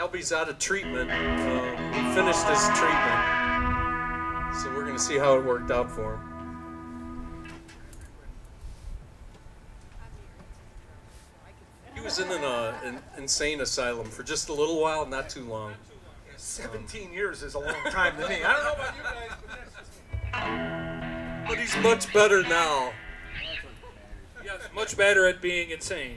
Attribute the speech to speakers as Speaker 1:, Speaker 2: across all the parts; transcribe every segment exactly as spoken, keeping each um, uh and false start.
Speaker 1: Albie's out of treatment. Um, he finished his treatment. So we're going to see how it worked out for him. He was in an, uh, an insane asylum for just a little while, not too long.
Speaker 2: seventeen years is a long time to me. I don't know about you guys, but that's just me.
Speaker 1: But he's much better now.
Speaker 3: Yes, much better at being insane.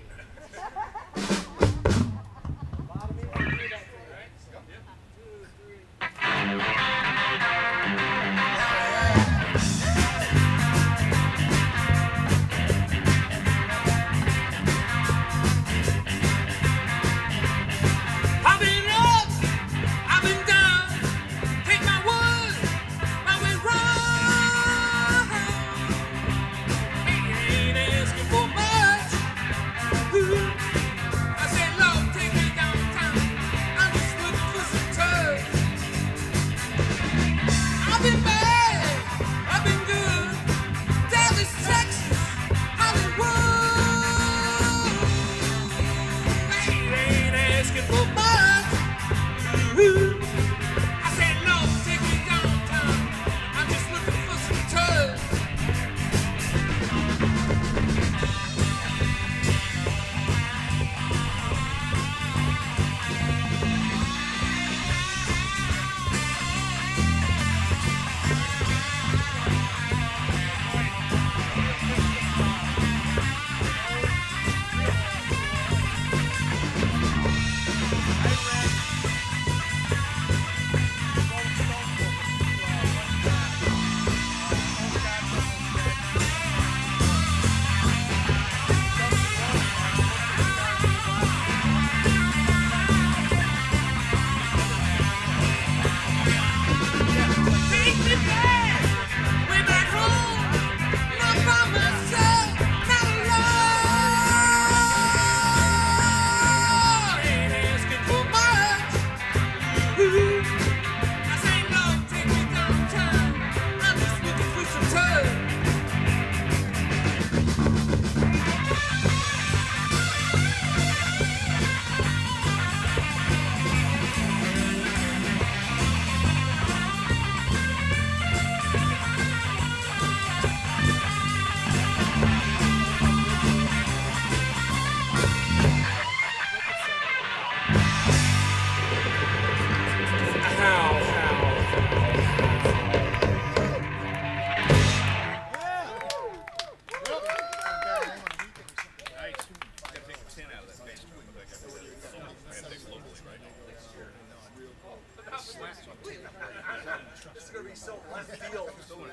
Speaker 2: It's going to be so left field.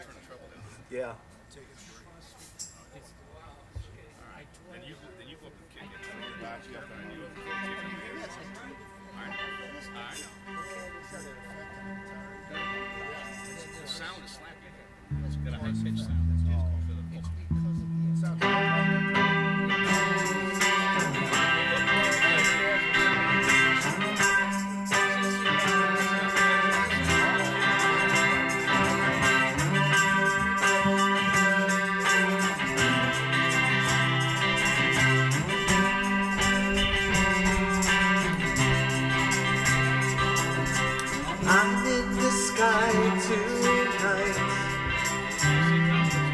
Speaker 2: Yeah.
Speaker 4: Then you, then you go up and kick it. Box you up and you kick it. I know. The sound is slapping. It's got a high pitch sound.
Speaker 2: I'm in the sky tonight.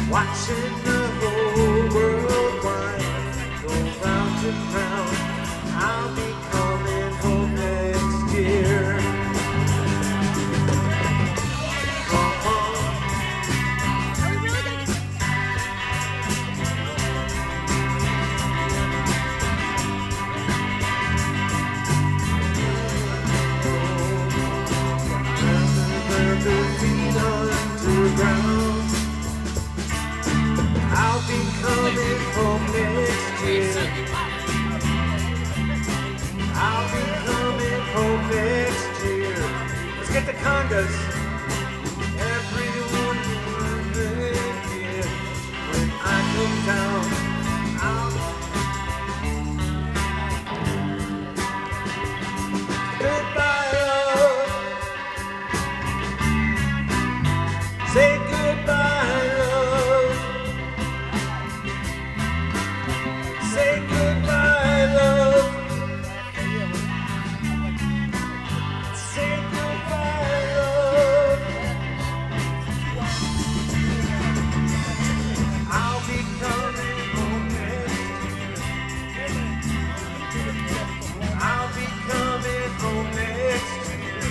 Speaker 5: watching the whole world wind, go round and round. I'll be coming home next year. Come on.
Speaker 6: Are we really gonna get
Speaker 5: Feet underground. I'll be coming home next year. I'll be coming home next year. Let's get the congas. Everyone will here when I come down. I'll goodbye, love. Say goodbye, love. Say goodbye, love. Say goodbye, love. I'll be coming home next year. I'll be coming home next year.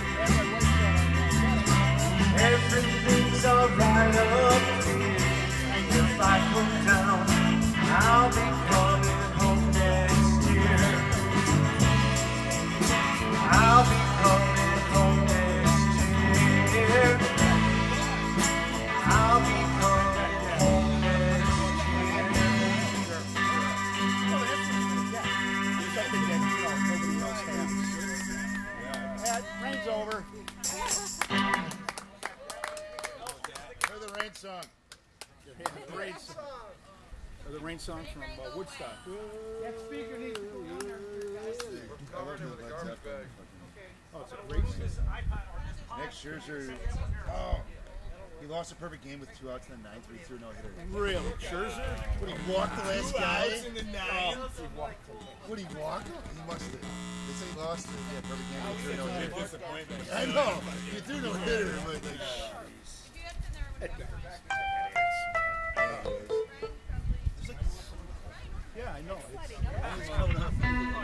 Speaker 5: Everything's alright up here. If I come down, I'll be coming home next year. I'll be coming home next year. I'll be coming home next
Speaker 4: Yeah, rain's over. Hear the rain song. The rain song. Or the rain song from uh, Woodstock.
Speaker 2: That speaker needs to go down there.
Speaker 4: Oh, it's a great song. Next Scherzer. Oh, he lost a perfect game with two outs in the ninth. He threw no hitter. Really, Scherzer? Would he walk the last guy? In the ninth. Oh. Would he walk? He must have. They say he lost. Yeah, perfect game. He threw no hitter. I know. He threw no hitter. But like, yeah, I know. It's, it's coming up.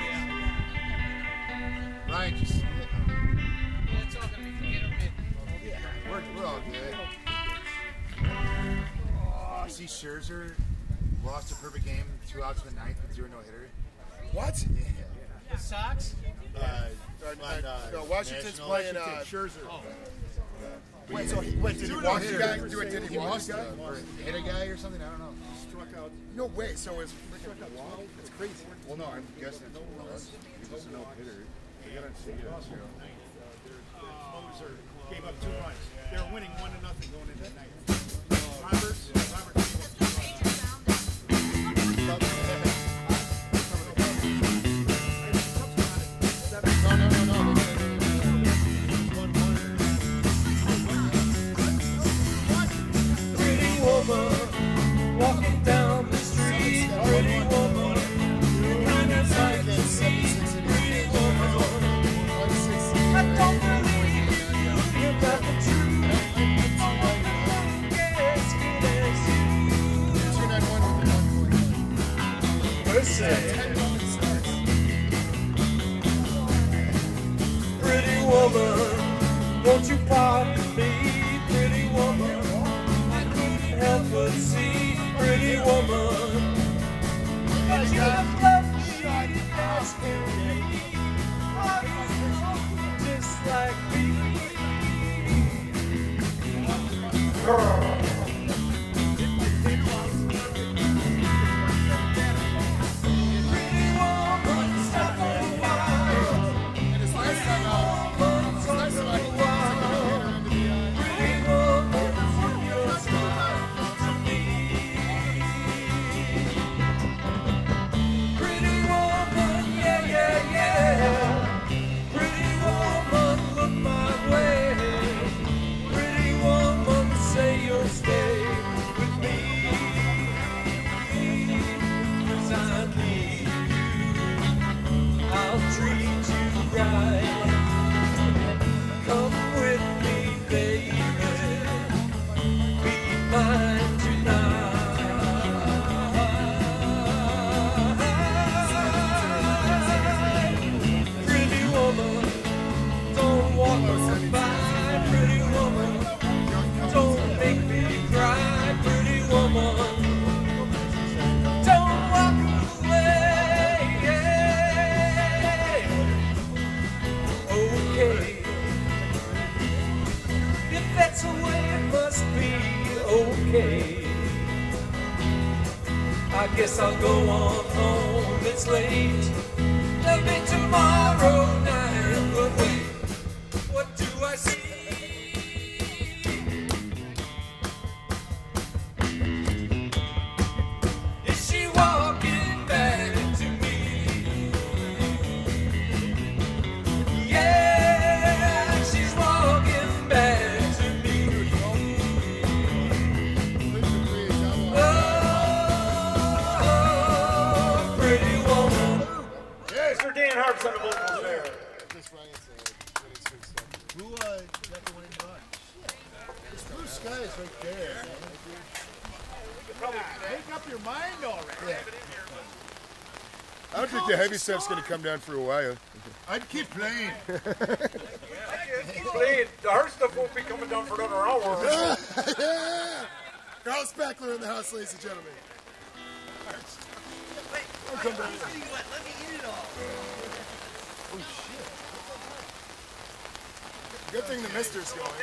Speaker 4: Ryan, just. Yeah,
Speaker 3: it's all gonna be forget or mid.
Speaker 4: we're, we're all good. Oh, see, Scherzer lost a perfect game, two outs in the ninth with zero no hitter. What? Yeah.
Speaker 3: The Sox?
Speaker 4: Uh, on, uh,
Speaker 7: No, Washington's
Speaker 4: National-
Speaker 7: playing, uh,
Speaker 4: Scherzer.
Speaker 3: Oh.
Speaker 7: Wait, so he, wait, did he walk the guy? Do it, did he
Speaker 4: He
Speaker 7: walk
Speaker 4: must
Speaker 7: the guy?
Speaker 4: have, or hit a guy or something. I don't know.
Speaker 7: Struck out. No way. So is freaking walk? It's crazy.
Speaker 4: Well, no, I'm guessing it's was. He was a no hitter. They got to see it.
Speaker 2: Closer gave up two runs. They were winning one to nothing going into the night. Roberts, Roberts gave up two runs.
Speaker 4: No, no, no, no.
Speaker 5: Pretty woman walking down the street. Pretty woman, kind of sight to see. Pretty woman, I don't believe you got the truth. Yes, it is you. Mercy. Pretty woman, won't you pardon me? Pretty woman, I couldn't help but see. Pretty woman, but you have loved me as can be. Just like me. Girl. Pretty woman, stop a while.
Speaker 4: And his last time out, his last time out, he took a hitter into the eye.
Speaker 5: Pretty woman, you're smart to me. I guess I'll go on home, it's late. There'll be tomorrow night, but wait, what do I see? Is she walking back to me? Yeah, she's walking back to me. Oh, pretty woman.
Speaker 2: Mister Dan Harp's on the vocals there.
Speaker 4: Who uh, got the winning run? This blue sky is right there.
Speaker 7: Make up your mind already.
Speaker 4: Yeah.
Speaker 7: I don't think the heavy stuff's going to come down for a while.
Speaker 4: I'd keep playing.
Speaker 2: Played. The hard stuff won't be coming down for another hour.
Speaker 7: Yeah. Carl Spackler in the house, ladies and gentlemen. I'll come down.
Speaker 4: Let me eat it all. Oh, shit.
Speaker 7: Good thing the mister's going.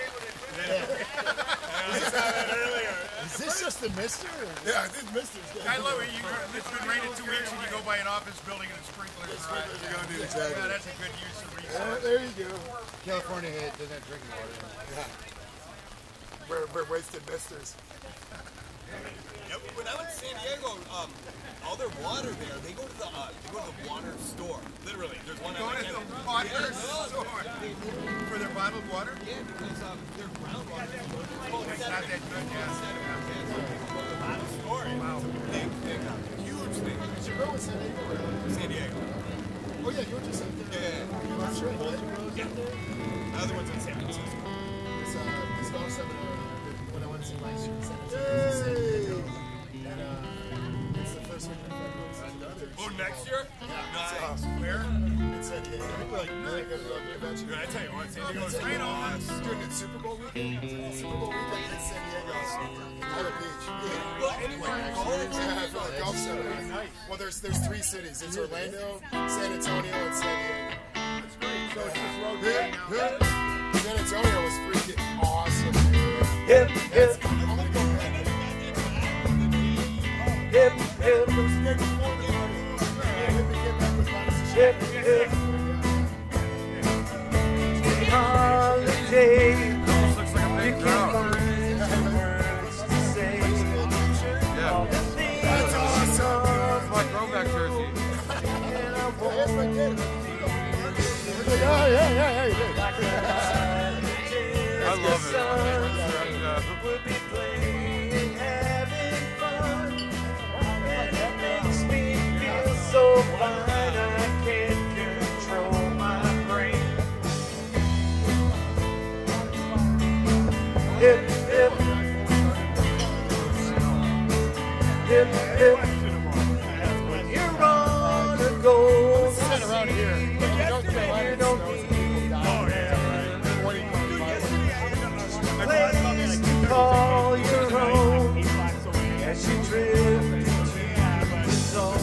Speaker 4: Is this just the mister?
Speaker 7: Yeah, I think mister's going.
Speaker 8: I love it. You, it's been raining two weeks and you go by an office building and it's sprinklers.
Speaker 7: Sprinklers are going to do
Speaker 8: Yeah,
Speaker 7: exactly.
Speaker 8: that's a good use of
Speaker 7: Oh,
Speaker 8: resources.
Speaker 7: there you go.
Speaker 4: California head doesn't have drinking water.
Speaker 7: Yeah. We're, we're wasted misters.
Speaker 9: Yep. When I went to San Diego, um, all their water there, they go to the uh, they go to the water store. Literally, there's one.
Speaker 8: Go
Speaker 9: out
Speaker 8: to
Speaker 9: there.
Speaker 8: the water
Speaker 9: Yeah, no,
Speaker 8: store for their bottled water.
Speaker 9: Yeah, because um, their groundwater is
Speaker 8: It's not that good, yeah.
Speaker 9: bottle store. Wow. Big, big, huge thing.
Speaker 7: Where was San Diego?
Speaker 9: San Diego.
Speaker 7: Oh, yeah, you were just out there.
Speaker 9: Yeah.
Speaker 7: That's right.
Speaker 9: Yeah. The other one's in San Francisco.
Speaker 7: It's, uh, this golf seminar when I went to last year in San Diego. And uh, it's the first week in February. So
Speaker 9: Oh, next year?
Speaker 7: It's
Speaker 9: Nice.
Speaker 7: awesome.
Speaker 9: Where?
Speaker 7: In San Diego. Like, like a like a convention.
Speaker 9: I tell you what, San
Speaker 7: Oh,
Speaker 9: Diego's
Speaker 7: that's
Speaker 9: right
Speaker 7: it.
Speaker 9: on.
Speaker 7: During the Super Bowl weekend, Super Bowl weekend in San Diego, Tyler Beach. Yeah.
Speaker 9: Well, anyway,
Speaker 7: Yeah, for the golf seminar. Well, there's there's three cities. It's Orlando, San Antonio, and San Diego.
Speaker 2: That's great. So it's just road
Speaker 7: Yeah,
Speaker 2: right now.
Speaker 7: yeah. San Antonio was freaking awesome.
Speaker 5: Hip,
Speaker 7: That's,
Speaker 5: hip,
Speaker 7: I'm gonna go back.
Speaker 5: hip, hip, hip, hip. Holiday.
Speaker 8: Looks like a
Speaker 5: You
Speaker 8: big
Speaker 5: can't
Speaker 8: crowd.
Speaker 5: find the words to say. All the things
Speaker 7: That's awesome.
Speaker 8: My throwback jersey.
Speaker 5: and I
Speaker 7: That's
Speaker 5: won't
Speaker 7: my kid. Like, oh, yeah, yeah, yeah,
Speaker 8: I love it. Uh,
Speaker 5: we'll be playing, having fun, and it makes me feel so fine I can't control my brain. Hip, hip, hip, hip. When you're on a gold
Speaker 7: Sit around here.
Speaker 5: street,
Speaker 7: North Carolina
Speaker 5: you don't
Speaker 7: snows
Speaker 5: need
Speaker 7: people die. twenty, twenty-five.
Speaker 5: place to call your own as you drift into the zone.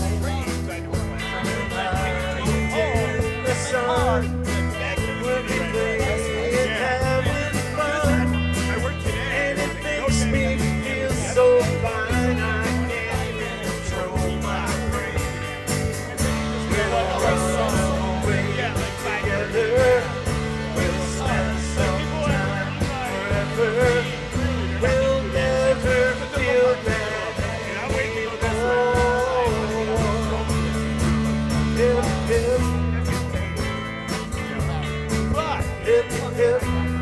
Speaker 5: In the sun, we'll be playing, having fun, and it makes me feel so fine I can't control my brain. We'll run away together. We'll spend some time forever. We'll never feel that anymore. Hip, hip. Hip, hip.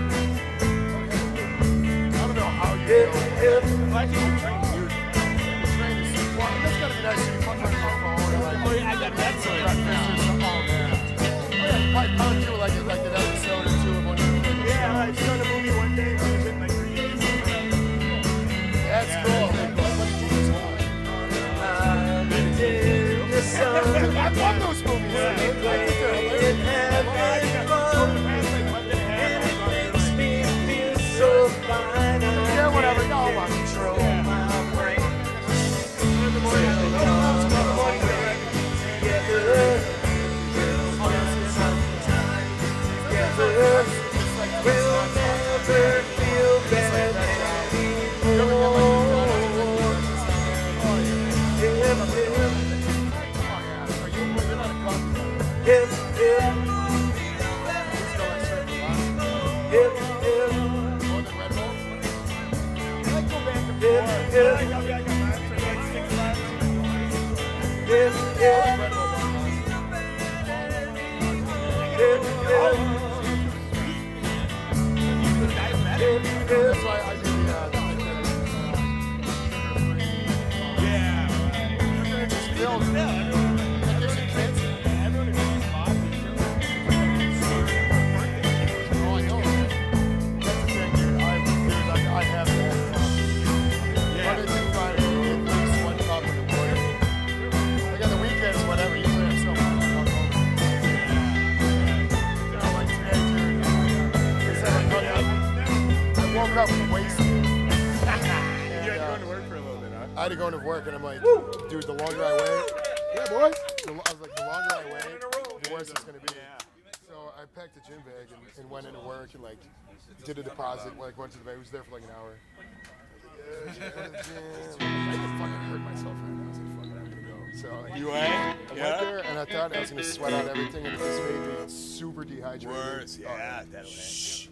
Speaker 7: I don't know how you
Speaker 5: Hip,
Speaker 7: know.
Speaker 5: hip.
Speaker 7: I think the train is huge. The train is super. Well, that's gotta be nice. You can drink alcohol or like. Oh, yeah, I got that sort of breakfast or something. Oh, yeah. Oh, yeah, probably probably do like, like an episode or two of one of your
Speaker 2: Yeah, I saw the movie one day. I was in my three days.
Speaker 7: That's cool.
Speaker 5: In the sun,
Speaker 7: I love those movies. I think they're hilarious.
Speaker 5: having fun, and it makes me feel so fine.
Speaker 7: Yeah, whatever. No, I'll watch it.
Speaker 5: Control my brain. We'll come together. We'll spend some time
Speaker 7: That's why I do the, uh, yeah. Just feels, it gives you cancer. Oh, I know. That's the thing, dude. I, dude, like, I have that. Monday through Friday, at least one cup in the morning. Like on the weekends, whatever, usually I'm still hungover. You know, like today, dude. Like I said, I got up. I woke up wasted. And,
Speaker 8: You had to go
Speaker 7: uh,
Speaker 8: into work for a little bit, huh?
Speaker 7: I had to go into work, and I'm like, dude, the longer I wait, yeah, boys. The, I was like, the longer I wait, the worse it's gonna be. So I packed a gym bag and, and went into work and like did a deposit. Like went to the bank. Was there for like an hour. I was like, yeah, go to the gym. I could fucking hurt myself right now. I was like, fuck it, I'm gonna go. So like,
Speaker 8: You
Speaker 7: I
Speaker 8: went?
Speaker 7: went
Speaker 8: Yeah.
Speaker 7: there and I thought I was gonna sweat out everything, and it just made me super dehydrated.
Speaker 8: Worse, yeah,
Speaker 7: Oh,
Speaker 8: that'll
Speaker 7: shh.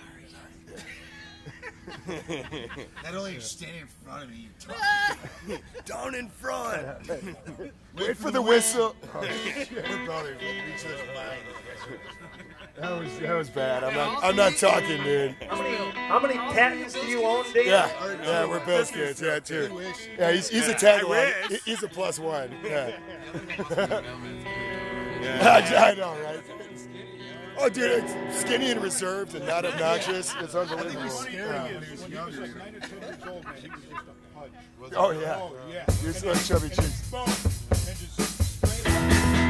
Speaker 4: Not only are you standing in front of me, you talk.
Speaker 8: Down in front.
Speaker 7: Wait for the whistle. Oh,
Speaker 4: We're brothers. We'll reach this line.
Speaker 7: that was that was bad. I'm not I'm not talking, dude.
Speaker 2: How many, how many patents do you own, Dave?
Speaker 7: Yeah, yeah, we're Bills kids. Yeah, too. Yeah, he's he's a tag one. He's a plus one. Yeah. I, I know, right? Oh, dude, it's skinny and reserved and not obnoxious. It's unbelievable. Yeah.
Speaker 4: When he was younger.
Speaker 10: nine or ten years old, man, he was just a pudge.
Speaker 7: Oh yeah.
Speaker 10: Oh, yeah.
Speaker 7: He's like chubby cheeks.
Speaker 10: Boom. And just straight up.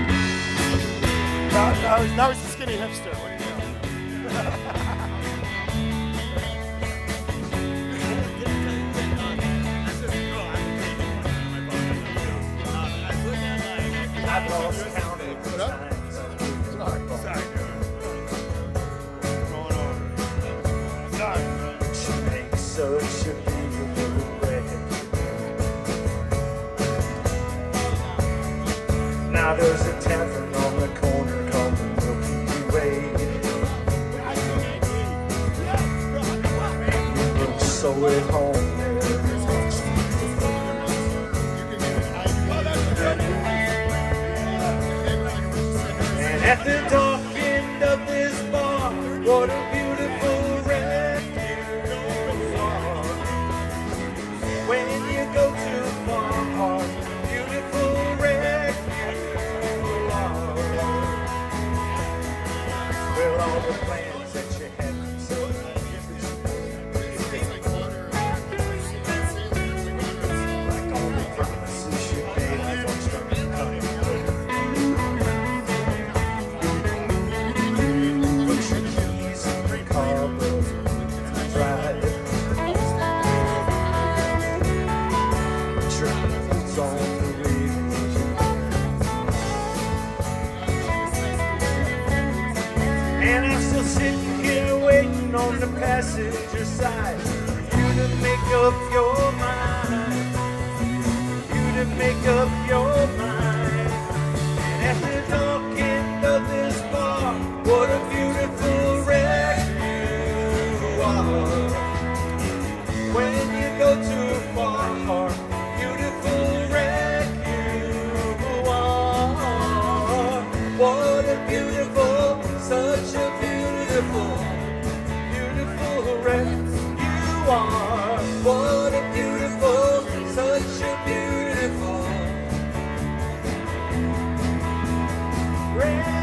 Speaker 7: Now, now, he's- now he's a skinny hipster. What do you know?
Speaker 2: I've lost count of the times. She makes such a beautiful bread. Now there's a tavern on the corner called the Milky Way. Look so at home there. And at the dark end of this bar, what a beautiful wreck you are. When you go too far, beautiful wreck you are. Well, all the plans that you had so like all the promises you made don't start to come. And I'm still sitting here waiting on the passenger side for you to make up your mind, you to make up your mind. And at the dark end of this bar, what a beautiful wreck you are. When you go too far, beautiful wreck you are. What a beautiful, such a beautiful, beautiful wreck you are. What a beautiful, such a beautiful wreck.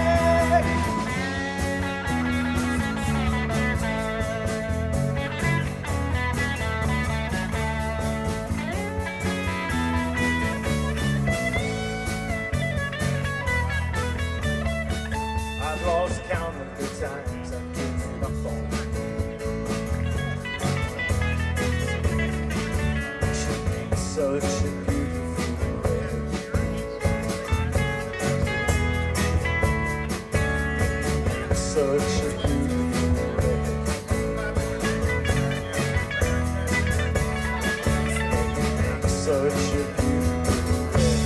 Speaker 2: I've lost count of the times I've given my phone. She makes such a beautiful wreck. Such a beautiful wreck. Such a beautiful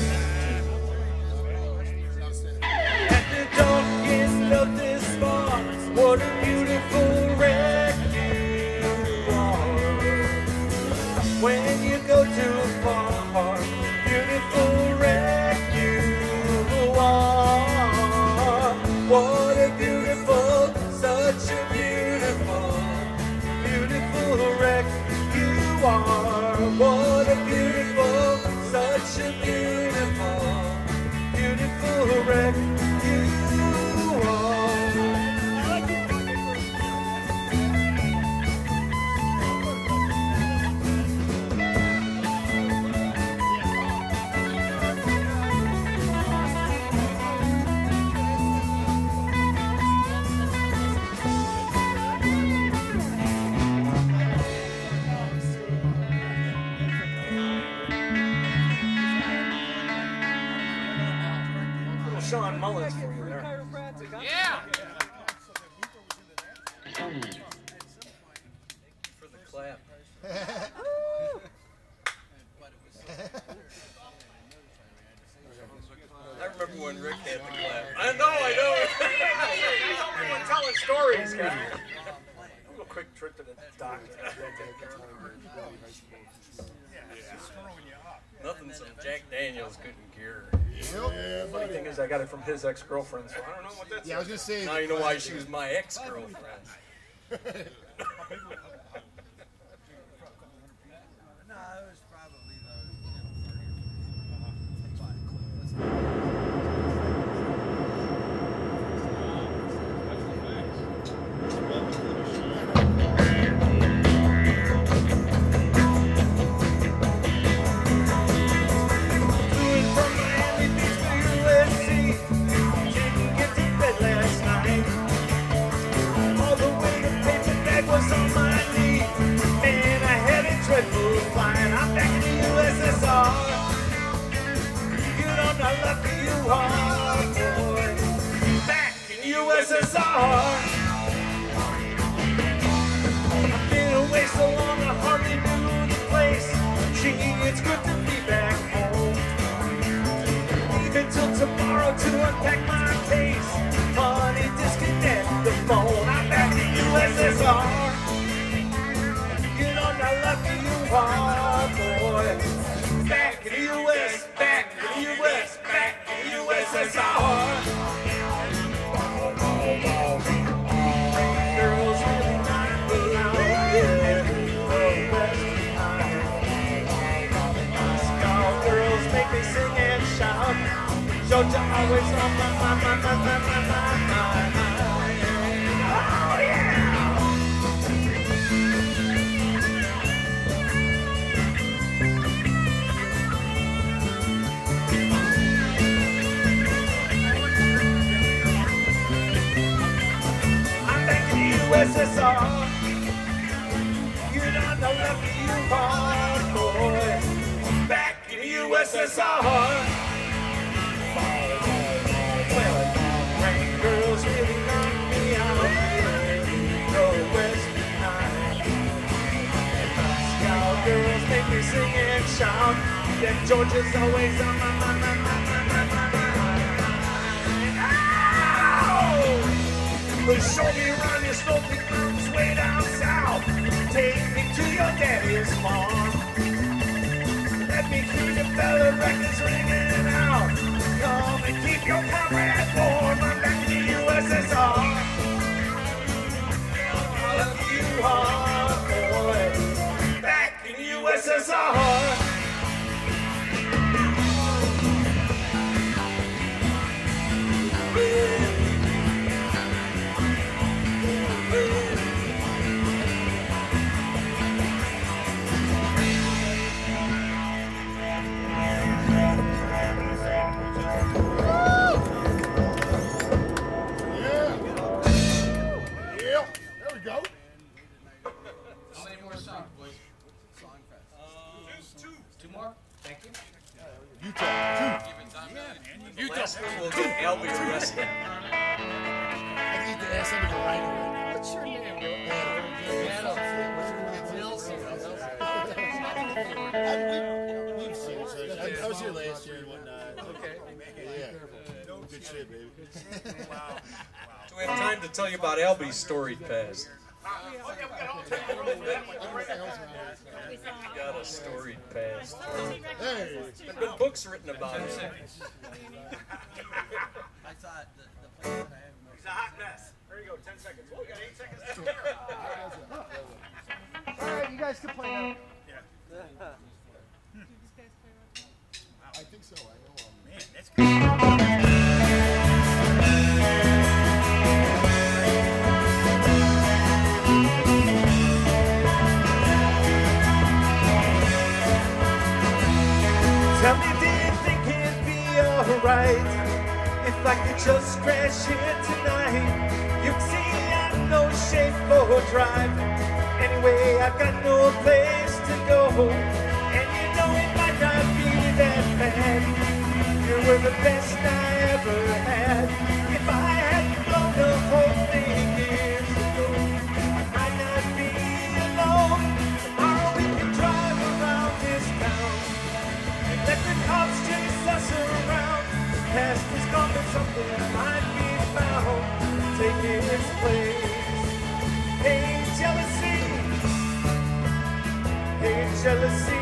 Speaker 2: wreck. At the dark end of this bar, what a beautiful wreck you are. when you go too far. Beautiful wreck you are. What a beautiful, such a beautiful, beautiful wreck you are. What a beautiful, such a beautiful, beautiful wreck you are. Sean Mullins for you there.
Speaker 3: Yeah.
Speaker 1: For the clap. I remember when Rick had the clap. I know, I know.
Speaker 2: He's the only one telling stories, guys. A little quick trip to the doctor.
Speaker 1: Nothing some Jack Daniels couldn't cure.
Speaker 4: Yeah,
Speaker 2: Funny thing is, I got it from his ex-girlfriend, so I don't know what that's.
Speaker 4: Yeah, I was gonna say.
Speaker 1: Now you know why she was my ex-girlfriend.
Speaker 2: Georgia always on my, my, my, my, my, my, my, my. Oh, yeah! I'm back in the U S S R. You don't know lucky you are, boy. Back in the U S S R. Girls really knock me out. Go west behind. Moscow girls make me sing and shout. That Georgia's always on my mind, my mind, my mind, my mind. Ow! But show me around your smoky mountains way down south. Take me to your daddy's farm. Let me keep the fella records ringing out. Come and keep your comrades warm. I'm back in the U S S R. Love you hard, boy. Back in the U S S R.
Speaker 1: We'll get Albie arrested.
Speaker 4: I need to ask him to go right away. What's your name, bro? We've seen each other. I, I was here last year and whatnot. Okay. Yeah. Good shit, baby.
Speaker 1: Wow. Do we have time to tell you about Albie's storied past? Got a storied past.
Speaker 4: Hey.
Speaker 1: There've been books written about it.
Speaker 11: I thought the, the place that I have.
Speaker 2: He's a hot mess. There you go, ten seconds. Well, we got eight seconds.
Speaker 7: All right, you guys can play now.
Speaker 4: I think so. I know. Um,
Speaker 8: Man, that's good.
Speaker 2: Tell me, do you think it'd be alright if I could just crash here tonight? You can see I'm no shape for drive. Anyway, I've got no place to go, and you know it might not be that bad. You were the best I ever had. If I hadn't blown the whole thing years ago, I might not be alone. Tomorrow we can drive around this town. Let the cops chase us around. The past is gone, but something might be found. Take its place. Hey, jealousy. Hey, jealousy.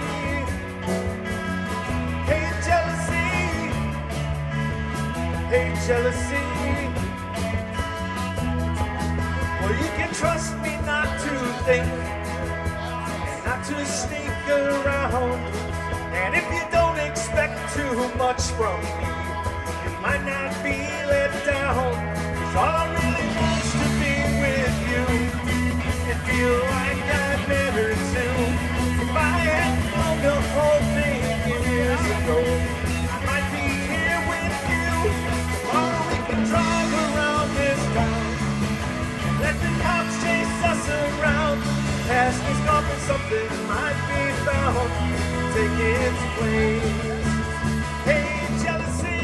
Speaker 2: Hey, jealousy. Hey, jealousy. Well, you can trust me not to think and not to sneak around. And if you don't expect too much from me, you might not be let down. 'Cause all I really want's to be with you and feel like I better too. If I had blown the whole thing years ago, I might be here with you. Tomorrow we can drive around this town and let the cops chase us around. Past is gone, but something might be found. Take its place. Hey, jealousy.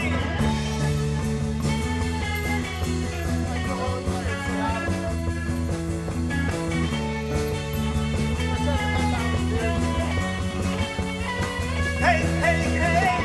Speaker 2: Hey, hey, hey.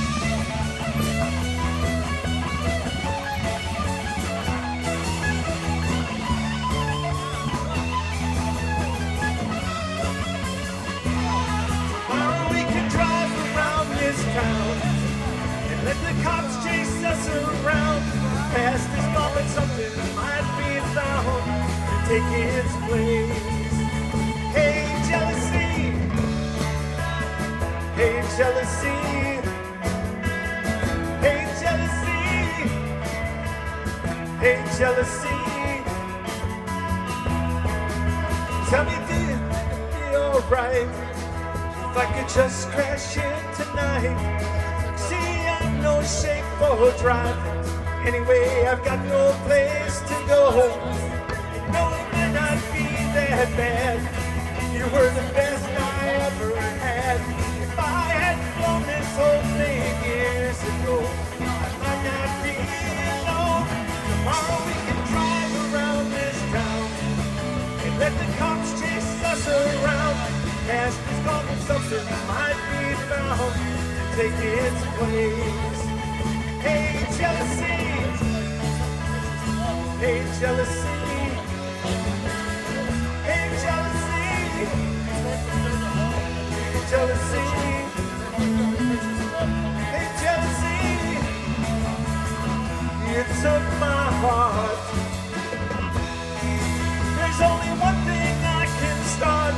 Speaker 2: Town and let the cops chase us around. Past this moment, something might be found to take its place. Hey, jealousy. Hey, jealousy. Hey, jealousy. Hey, jealousy. Tell me, do you feel alright if I could just crash in tonight? See, I'm no shape for drive. Anyway, I've got no place to go. You know it might not be that bad. You were the best I ever had. If I had blown this whole thing years ago, I might not be alone. Tomorrow we can drive around this town and let the cops chase us around. Past is gone, but something might be found to take its place. Hey, jealousy. Hey, jealousy. Hey, jealousy. Hey, jealousy. Hey, jealousy. You took my heart. There's only one thing I can start.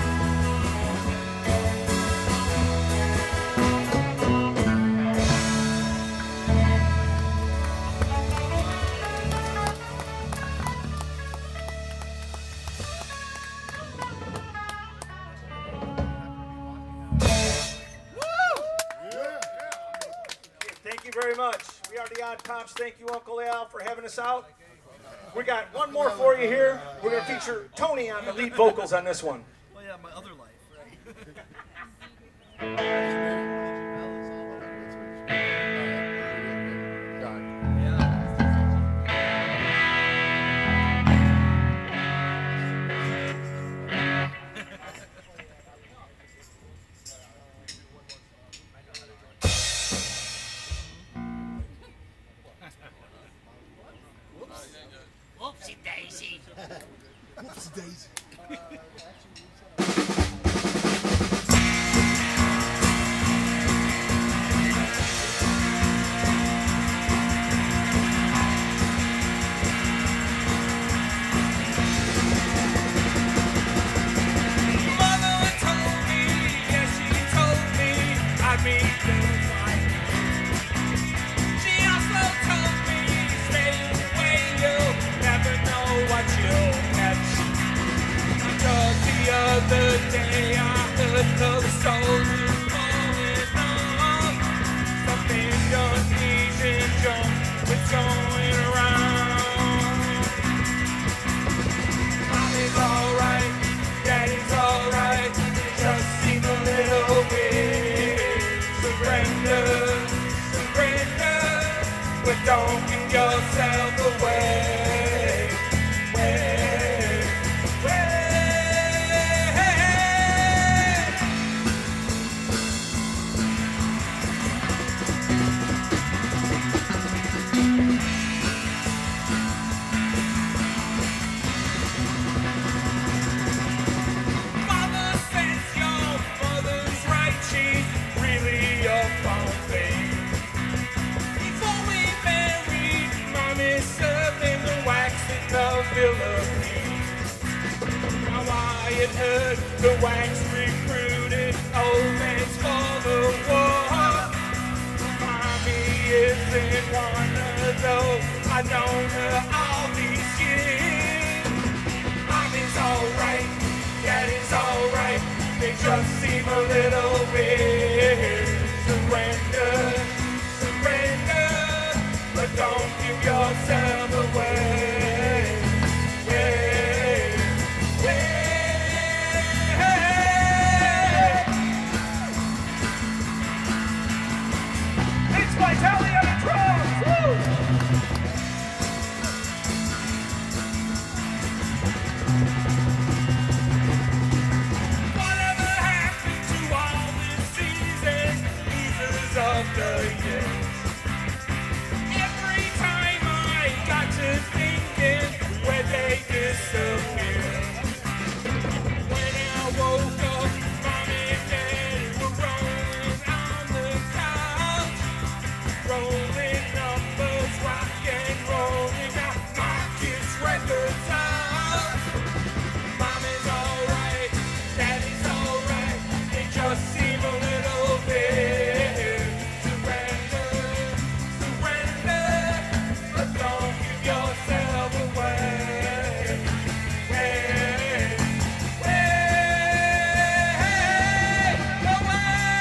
Speaker 2: Very much. We are the Odd Cops. Thank you, Uncle Al, for having us out. We got one more for you here. We're going to feature Tony on the lead vocals on this one.
Speaker 11: Oh yeah, my other life,
Speaker 6: Whoopsie daisy.
Speaker 4: Whoopsie daisy.
Speaker 2: riot hood, the wax recruited, old man's for the war. Mommy isn't one of those, I known her all these years. Mommy's alright, daddy's alright, they just seem a little bit. Surrender, surrender, but don't give yourself away. Tally on the drums! Woo! Whatever happened to all this season, pieces of the years? Every time I got to thinking where they disappeared. When I woke up, Mommy and Daddy were rolling on the couch. Rolling numbers, rock and rolling out, Marcus records out. Mommy's alright, Daddy's alright, they just seem a little bit. Surrender, surrender, but don't give yourself away. Way, way, away.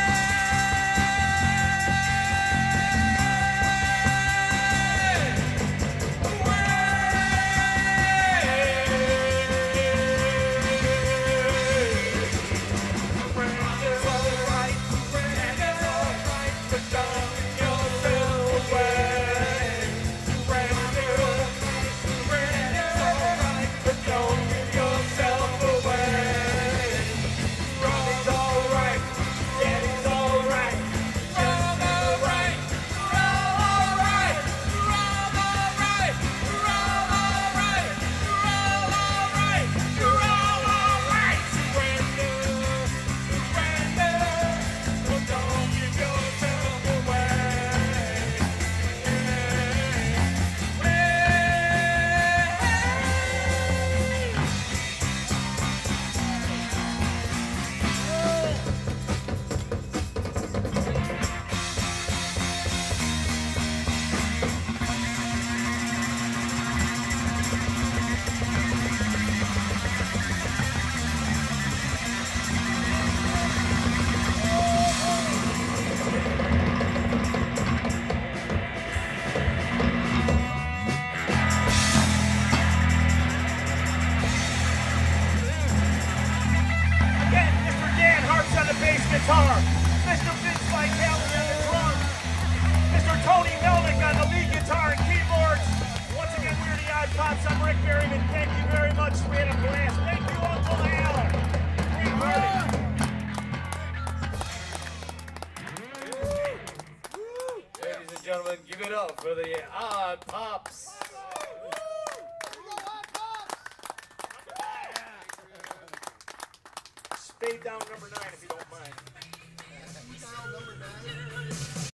Speaker 2: Guitar, Mister Vince Vitale on the drums, Mister Tony Melnick on the lead guitar and keyboards. Once again, we're the Odd Pops. I'm Rick Berryman. Thank you very much. We had a blast. Thank you, Uncle Al. Great party.
Speaker 5: Ladies and gentlemen, give it up for the Odd Pops.
Speaker 2: Spade down number nine if you don't mind.